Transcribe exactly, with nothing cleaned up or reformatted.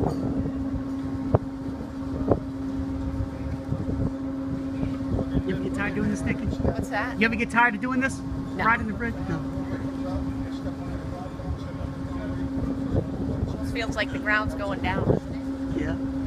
You ever get tired doing this, Nikki? What's that? You ever get tired of doing this? No. Riding the bridge? No. It feels like the ground's going down. Yeah.